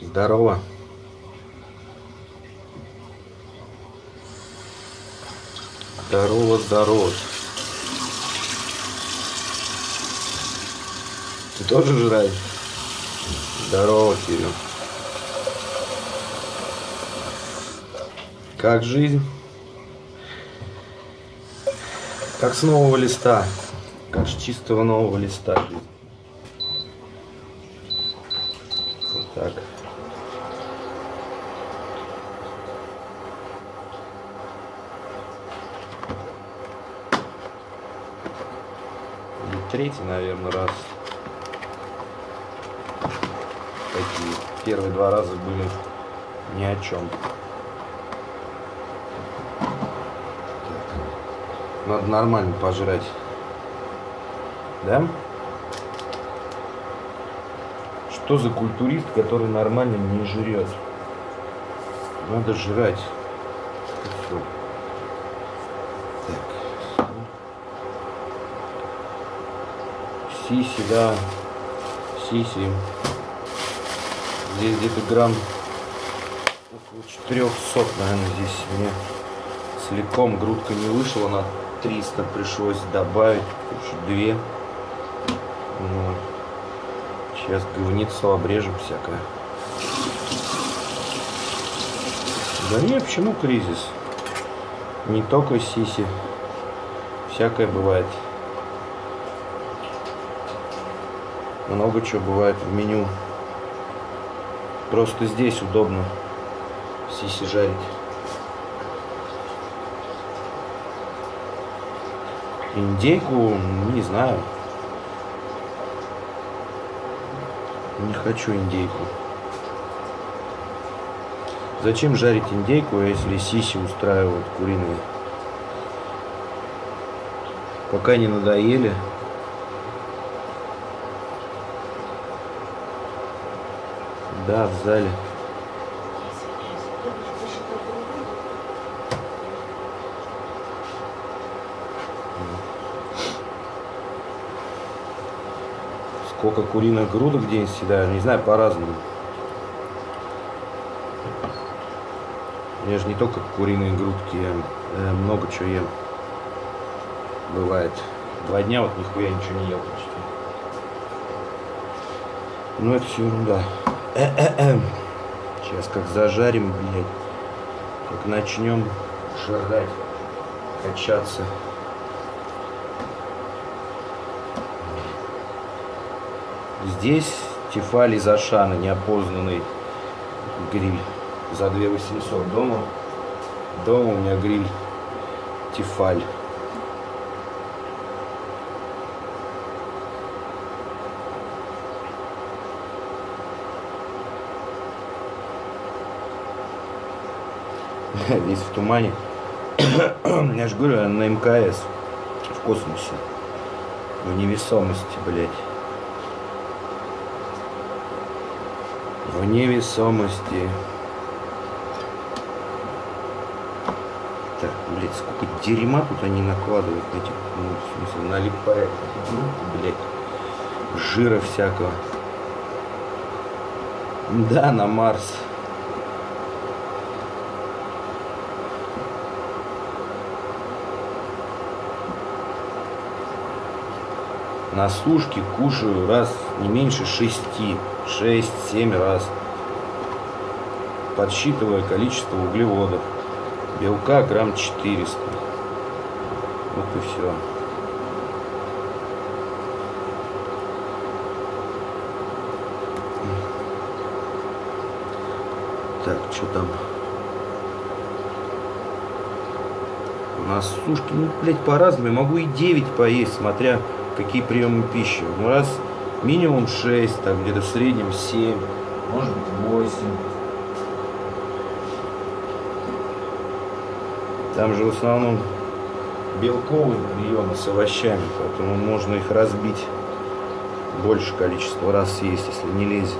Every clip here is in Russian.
Здорово. Здорово, здорово. Ты тоже жрать? Здорово, Кирилл. Как жизнь? Как с нового листа. Как с чистого нового листа. Вот так. И третий, наверное, раз. Такие. Первые два раза были ни о чем. Надо нормально пожрать. Да? Что за культурист, который нормально не жрет? Надо жрать. Все. Так. Сиси, да. Сиси. Здесь где-то грамм около 400, наверное, здесь мне целиком грудка не вышла, на 300 пришлось добавить, еще 2. Ну, сейчас говнецо обрежем всякое. Да нет, почему кризис? Не только сиси, всякое бывает. Много чего бывает в меню. Просто здесь удобно сиси жарить. Индейку, не знаю. Не хочу индейку. Зачем жарить индейку, если сиси устраивают куриные? Пока не надоели. Да, в зале. Сколько куриных грудок в день съедаю, не знаю, по-разному. Я же не только куриные грудки ем, много чего ем. Бывает. 2 дня вот нихуя ничего не ел почти. Ну это все ерунда. Сейчас как зажарим, блядь. Как начнем жрать, качаться. Здесь Тефаль из Ашана, неопознанный гриль за 2800. Дома у меня гриль Тефаль. Весь в тумане. Я же говорю, на МКС в космосе. В невесомости, блядь. В невесомости. Так, блядь, сколько дерьма тут они накладывают на этих, ну, в смысле, налипает, блядь, жира всякого. Да, на Марс. На сушке кушаю раз не меньше 6-7 раз, подсчитывая количество углеводов. Белка грамм 400. Вот и все. Так, что там? У нас сушки, ну, блядь, по-разному. Я могу и 9 поесть, смотря какие приемы пищи. Ну, раз минимум 6, так где-то в среднем 7, может быть 8. Там же в основном белковые приемы с овощами, поэтому можно их разбить, больше количества раз съесть, если не лезет.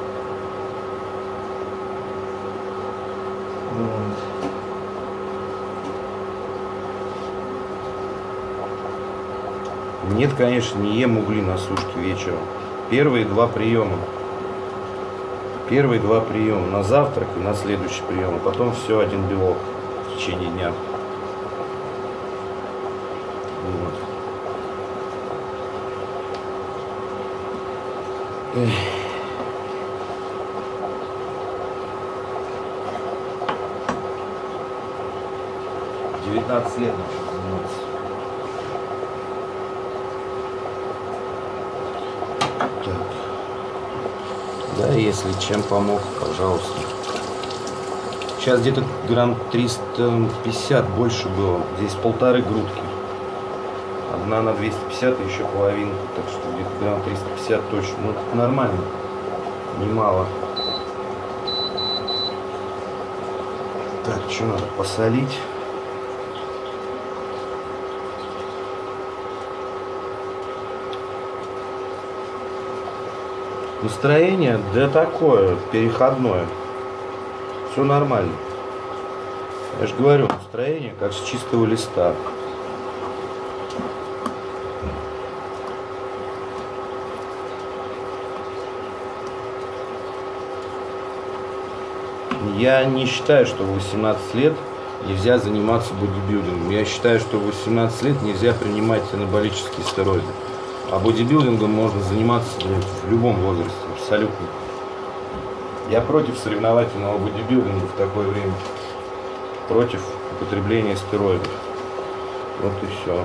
Нет, конечно, не ем угли на сушке вечером. Первые 2 приема. Первые два приема на завтрак и на следующий прием, а потом все один белок в течение дня. Вот. Эх. 19 лет начал заниматься. Так. Да, если чем помог, пожалуйста. Сейчас где-то грамм 350 больше было. Здесь полторы грудки. Одна на 250 и еще половинку. Так что где-то грамм 350 точно. Ну, нормально. Немало. Так, что надо? Посолить. Настроение, да такое, переходное. Все нормально. Я же говорю, настроение как с чистого листа. Я не считаю, что в 18 лет нельзя заниматься бодибилдингом. Я считаю, что в 18 лет нельзя принимать анаболические стероиды. А бодибилдингом можно заниматься в любом возрасте, абсолютно. Я против соревновательного бодибилдинга в такое время. Против употребления стероидов. Вот и все.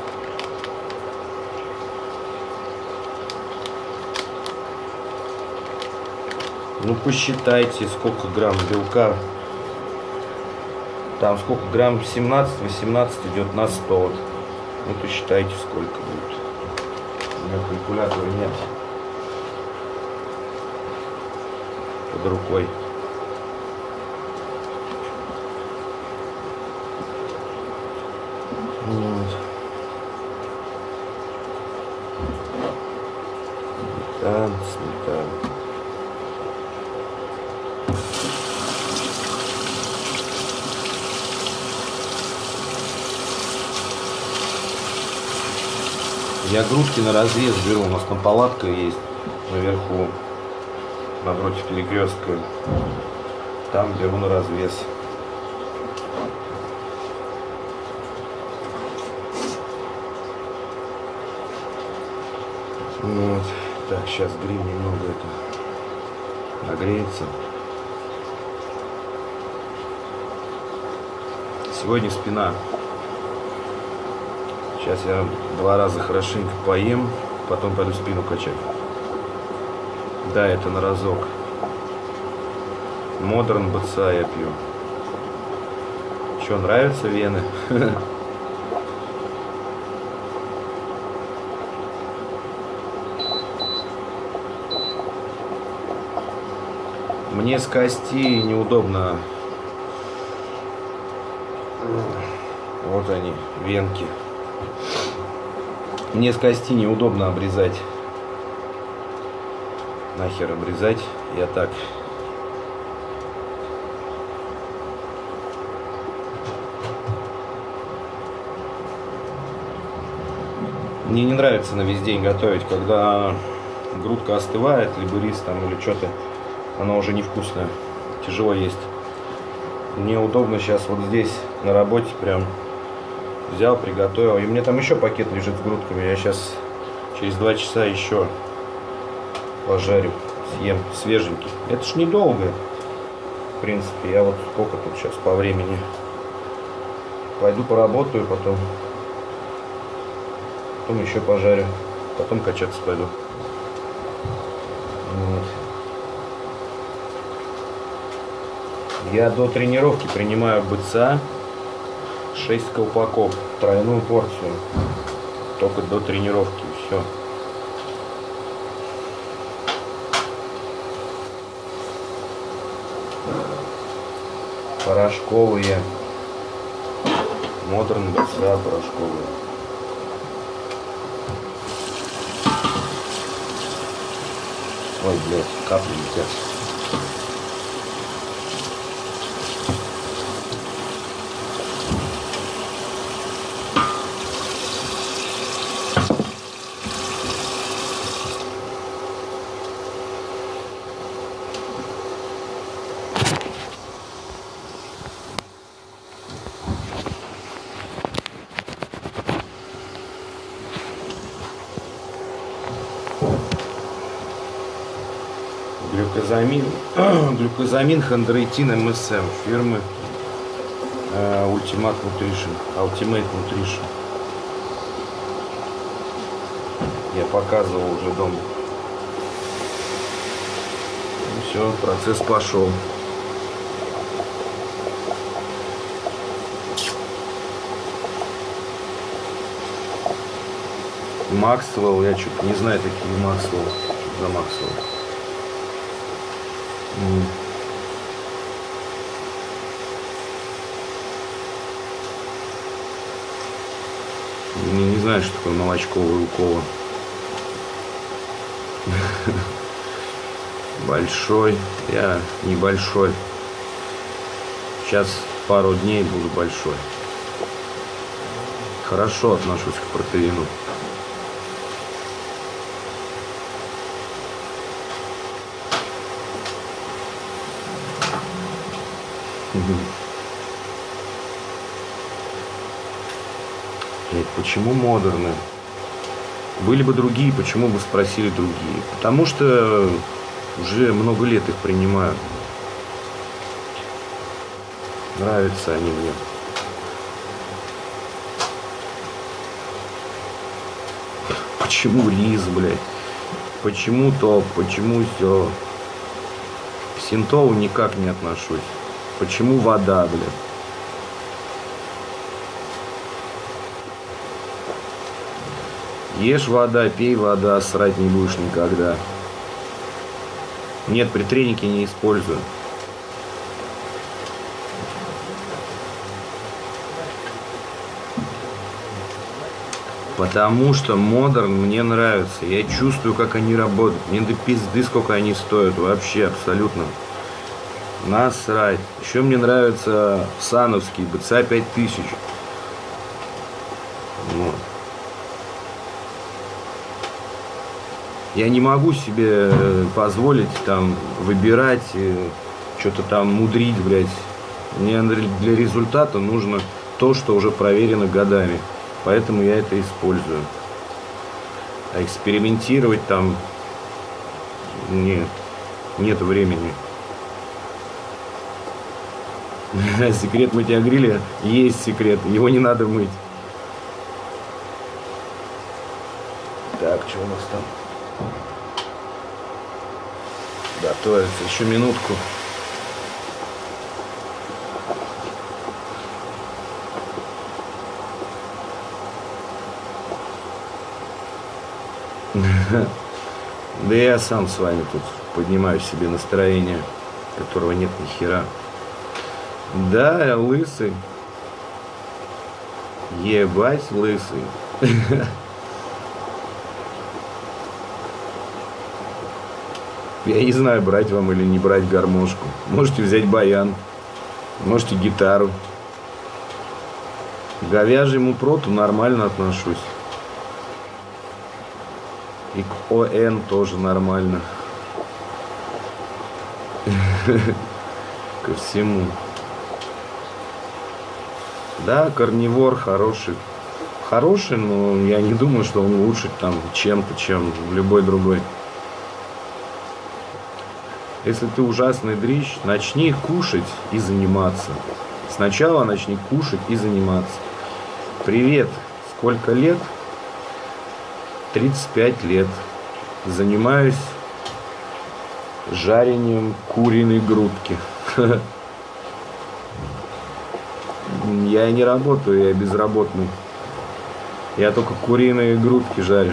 Ну посчитайте, сколько грамм белка. Там сколько грамм, 17-18 идет на 100. Вот и считайте, сколько будет. У меня калькулятора нет под рукой. Вот. Сметана. Я грудки на развес беру, у нас там палатка есть наверху, напротив перекрестка. Там беру на развес. Вот. Так, сейчас гриль немного это нагреется. Сегодня спина. Сейчас я 2 раза хорошенько поем, потом пойду спину качать. Да, это на разок. Модерн БЦА я пью. Че, нравятся вены? Мне с кости неудобно. Вот они, венки. Мне с кости неудобно обрезать. Нахер обрезать. Я так. Мне не нравится на весь день готовить, когда грудка остывает, либо рис там или что-то, оно уже невкусное. Тяжело есть. Мне удобно сейчас вот здесь на работе прям взял, приготовил. И мне там еще пакет лежит с грудками. Я сейчас через 2 часа еще пожарю, съем свеженький. Это ж недолго. В принципе, я вот сколько тут сейчас по времени. Пойду поработаю, потом еще пожарю. Потом качаться пойду. Вот. Я до тренировки принимаю БЦА 6 колпаков, тройную порцию. Только до тренировки, все. Порошковые. Модерн БЦА порошковые. Ой, блядь, капли летят. Глюкозамин, глюкозамин хондроитин МСМ фирмы Ultimate Nutrition. Я показывал уже дома. Все, процесс пошел. Максвелл, я что-то не знаю такие Максвелл. Что за Максвелл? Не знаю, что такое молочковые уколы. Большой. Я небольшой. Сейчас пару дней буду большой. Хорошо отношусь к протеину. Блять, почему модерны? Были бы другие, почему бы спросили другие? Потому что уже много лет их принимаю. Нравятся они мне. Почему рис, блядь? Почему то, почему все? К синтову никак не отношусь. Почему вода, блядь? Ешь вода, пей вода, срать не будешь никогда. Нет, при тренике не использую. Потому что модерн мне нравится. Я чувствую, как они работают. Мне до пизды, сколько они стоят. Вообще, абсолютно. Насрать. Еще мне нравится сановский БЦА 5000. Вот. Я не могу себе позволить там выбирать, что-то там мудрить, блядь. Мне для результата нужно то, что уже проверено годами. Поэтому я это использую. А экспериментировать там нет времени. Секрет мытья гриля есть секрет. Его не надо мыть. Так, что у нас там? Готовится. Еще минутку. Да я сам с вами тут поднимаю себе настроение, которого нет ни хера. Да, я лысый. Ебать, лысый. Я не знаю, брать вам или не брать гармошку. Можете взять баян. Можете гитару. К говяжьему проту нормально отношусь. И к ОН тоже нормально. Ко всему. Да, карнивор хороший. Хороший, но я не думаю, что он лучше там чем-то, чем любой другой. Если ты ужасный дрищ, начни кушать и заниматься. Сначала начни кушать и заниматься. Привет, сколько лет? 35 лет. Занимаюсь жарением куриной грудки. Я не работаю, я безработный. Я только куриные грудки жарю.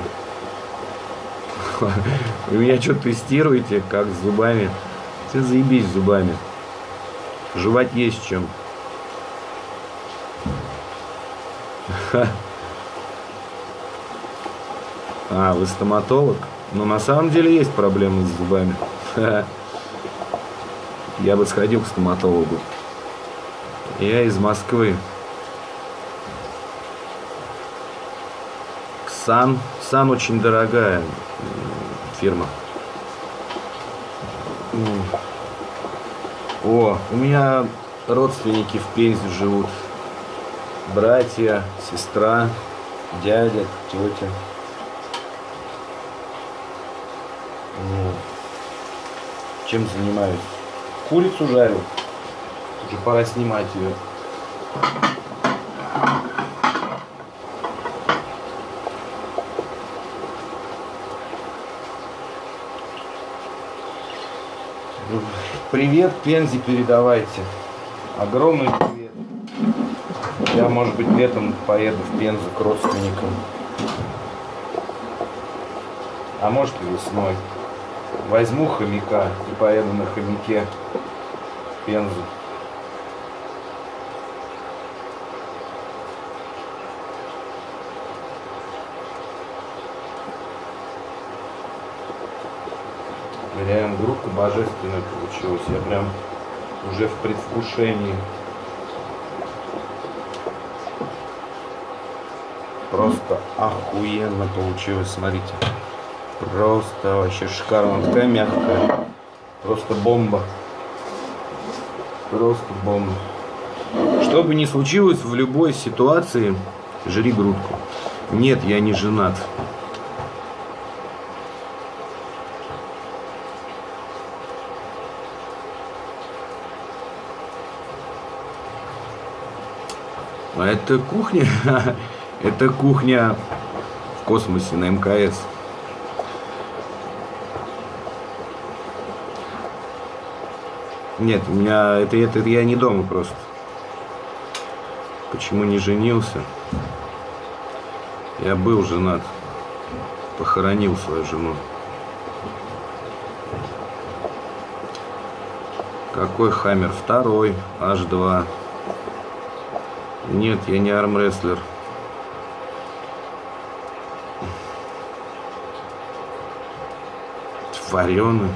Вы меня что тестируете, как с зубами? Все заебись с зубами. Жевать есть чем. А, вы стоматолог? Но на самом деле есть проблемы с зубами. Я бы сходил к стоматологу. Я из Москвы. Сан очень дорогая фирма. О, у меня родственники в Пензе живут. Братья, сестра, дядя, тетя. Чем занимаюсь? Курицу жарю. Уже пора снимать ее. Привет Пензе передавайте. Огромный привет. Я, может быть, летом поеду в Пензу к родственникам. А может и весной. Возьму хомяка и поеду на хомяке в Пензу. Реально, группа божественная получилась. Я прям уже в предвкушении. Просто охуенно получилось, смотрите. Просто вообще шикарно. Она такая мягкая. Просто бомба. Просто бомба. Что бы ни случилось, в любой ситуации жри грудку. Нет, я не женат. А это кухня, это кухня в космосе на МКС. Нет, у меня это я не дома просто. Почему не женился? Я был женат, похоронил свою жену. Какой Хаммер? Второй, H2. Нет, я не армрестлер. Вареный.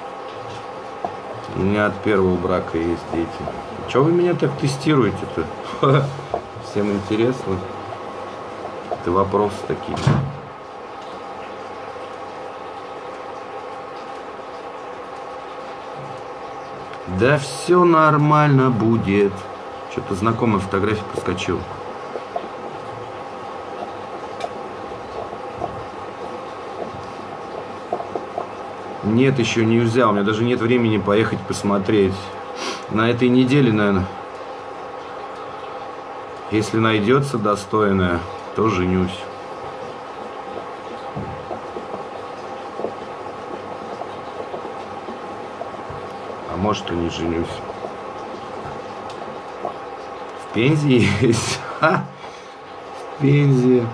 У меня от первого брака есть дети. Чего вы меня так тестируете-то? Всем интересно. Это вопросы такие. Да все нормально будет. Что-то знакомая фотография проскочила. Нет, еще не взял. У меня даже нет времени поехать посмотреть. На этой неделе, наверное. Если найдется достойная, то женюсь. А может и не женюсь. В Пензе есть. Ха! В Пензе.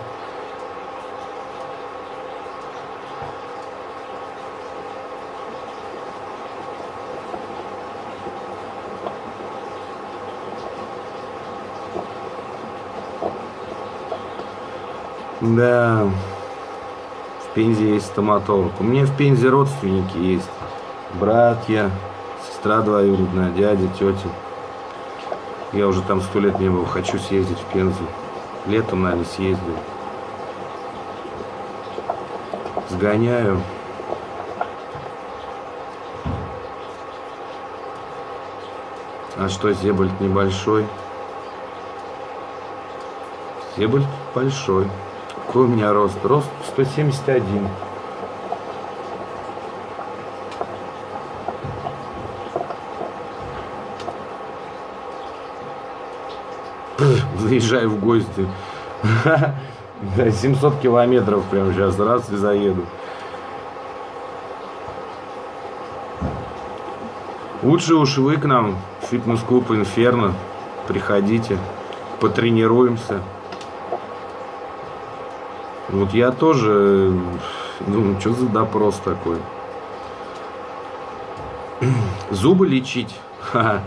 Да, в Пензе есть стоматолог. У меня в Пензе родственники есть. Братья, сестра двоюродная, дядя, тетя. Я уже там 100 лет не был. Хочу съездить в Пензу. Летом, наверное, съездил. Сгоняю. А что, Зебальд небольшой? Зебальд большой. Какой у меня рост? Рост 171. Заезжаю в гости. Да, 700 километров прямо сейчас. Раз и заеду. Лучше уж вы к нам в фитнес-клуб Инферно. Приходите. Потренируемся. Вот я тоже думаю, что за допрос такой? Зубы лечить? Ха-ха.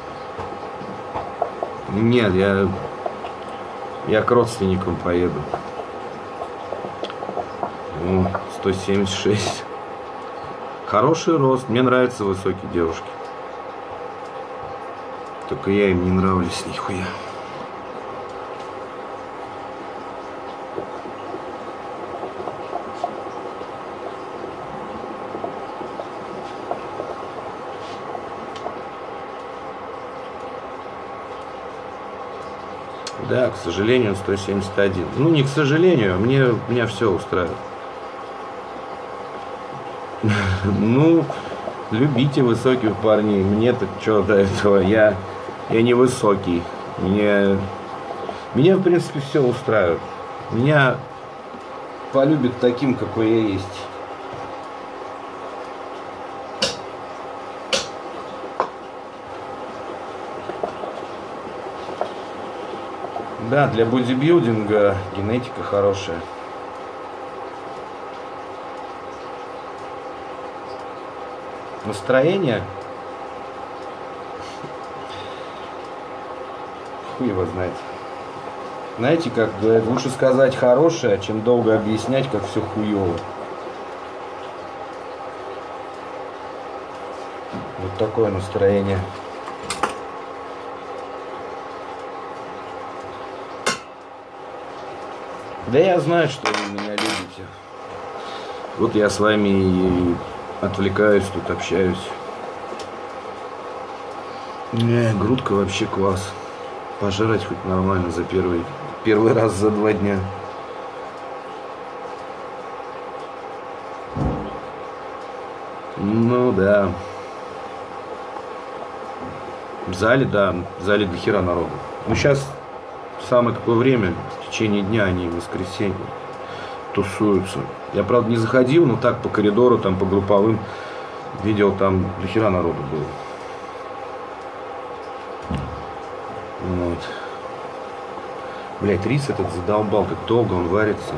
Нет, я к родственникам поеду. О, 176. Хороший рост. Мне нравятся высокие девушки. Только я им не нравлюсь нихуя. Да, к сожалению, 171. Ну, не к сожалению, меня все устраивает. Ну, Любите высоких парней. Мне-то что до этого? Я не высокий. Меня, в принципе, все устраивает. Меня полюбят таким, какой я есть. Да, для бодибилдинга генетика хорошая. Настроение? Хуй его знает. Знаете, как говорят, лучше сказать хорошее, чем долго объяснять, как все хуево. Вот такое настроение. Да я знаю, что вы меня любите. Вот я с вами и отвлекаюсь, тут общаюсь. Грудка вообще класс. Пожрать хоть нормально за первый раз за 2 дня. Ну да. В зале до хера народу. Ну сейчас самое такое время, в течение дня, они в воскресенье тусуются. Я, правда, не заходил, но так по коридору, там по групповым видел, там до хера народу было. Вот. Блять, рис этот задолбал, как долго он варится.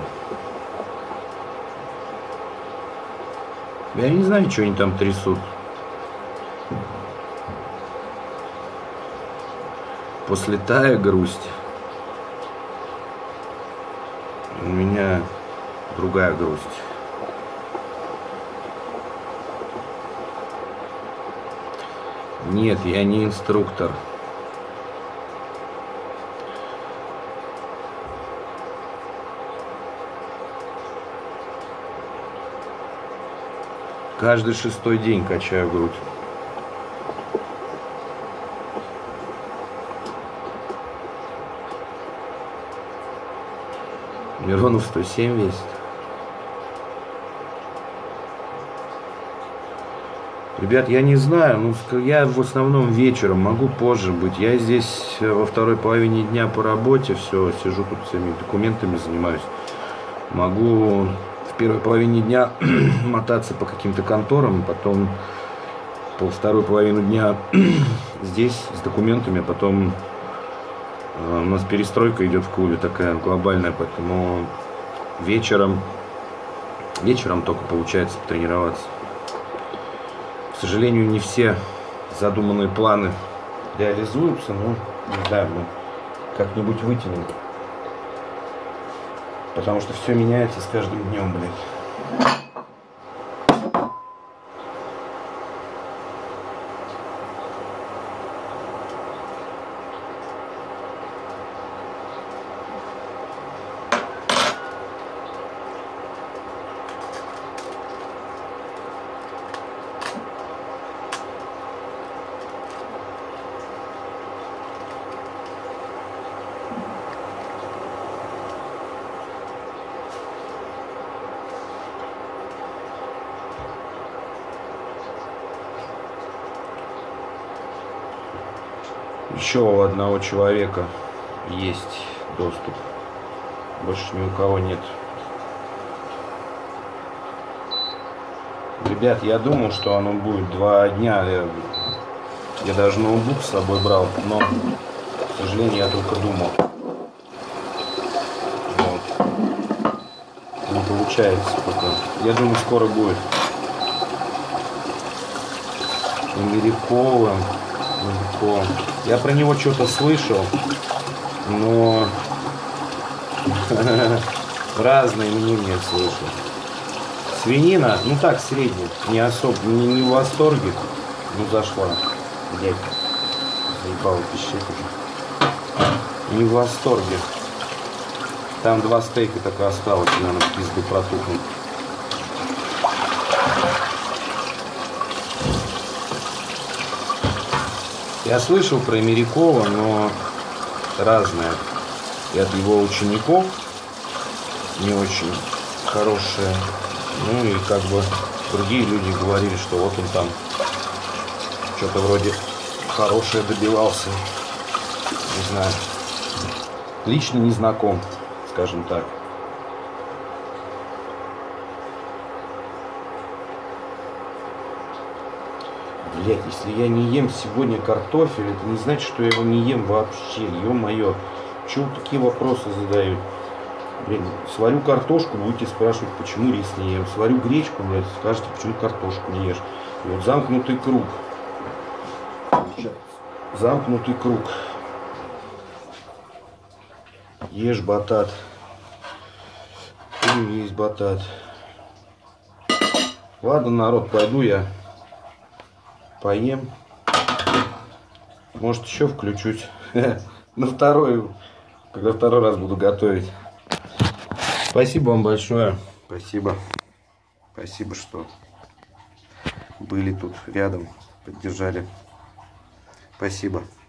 Я не знаю, что они там трясут. После тая грусть. У меня другая грусть. Нет, я не инструктор. Каждый 6-й день качаю грудь. Миронов 107 весит. Ребят, я не знаю, ну, я в основном вечером, могу позже быть. Я здесь во второй половине дня по работе, все, сижу тут всеми документами занимаюсь. Могу в первой половине дня мотаться по каким-то конторам, потом вторую половину дня здесь с документами, а потом у нас перестройка идет в клубе такая глобальная, поэтому вечером только получается потренироваться. К сожалению, не все задуманные планы реализуются, но не знаю, мы как-нибудь вытянем. Потому что все меняется с каждым днем, блядь. Еще у одного человека есть доступ. Больше ни у кого нет. Ребят, я думал, что оно будет 2 дня. Я даже ноутбук с собой брал, но, к сожалению, я только думал. Вот. Не получается пока. Я думаю, скоро будет. Америкова. Я про него что-то слышал, но разные мнения слышал. Свинина, ну так, средняя, не особо, не в восторге, ну зашла. Блять, заебало пищит уже. Не в восторге. Там 2 стейка так и осталось, наверное, в пизду протухнуть. Я слышал про Мерякова, но разное. И от его учеников не очень хорошее. Ну и как бы другие люди говорили, что вот он там что-то вроде хорошее добивался. Не знаю. Лично не знаком, скажем так. Блять, если я не ем сегодня картофель, это не значит, что я его не ем вообще. Ё-моё. Чего такие вопросы задают? Блин, сварю картошку, будете спрашивать, почему рис не ем. Сварю гречку, блядь, скажете, почему картошку не ешь. И вот замкнутый круг. Замкнутый круг. Ешь батат. Или есть батат. Ладно, народ, пойду я поем. Может, еще включусь на второй, когда второй раз буду готовить. Спасибо вам большое. Спасибо. Спасибо, что были тут рядом, поддержали. Спасибо.